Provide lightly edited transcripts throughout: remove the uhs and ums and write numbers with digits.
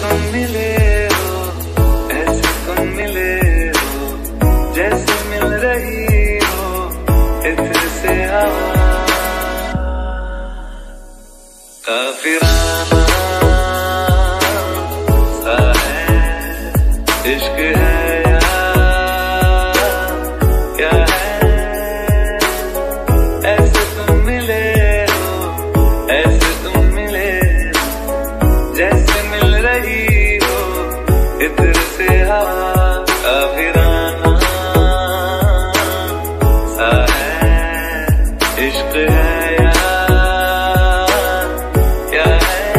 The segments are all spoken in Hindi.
तुम मिले हो, ऐसे तुम मिले हो, जैसे मिल रही हो इत्र से हवा। काफिराना सा है इश्क है या क्या है, ऐसे तुम मिले हो, ऐसे तुम मिले हो, जैसे मिल रही हो इत्र से हवा। काफिराना सा है इश्क है या क्या है।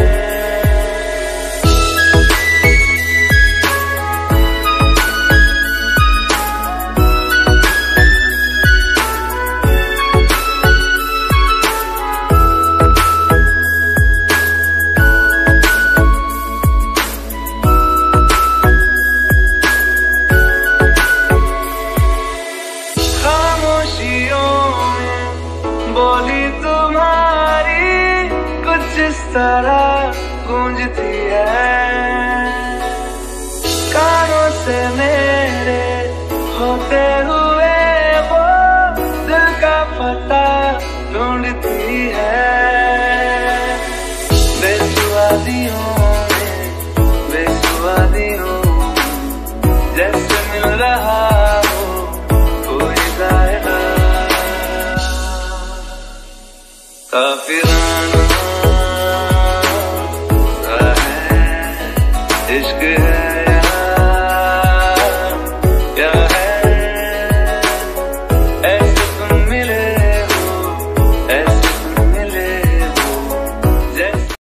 बोली तुम्हारी कुछ इस तरह गूंजती है, कानों से मेरे होते हुए वो दिल का पता ढूंढती है। बेसुवादियों में बेसुवादियों जैसे मिल रहा हो कोई जाएगा। काफिर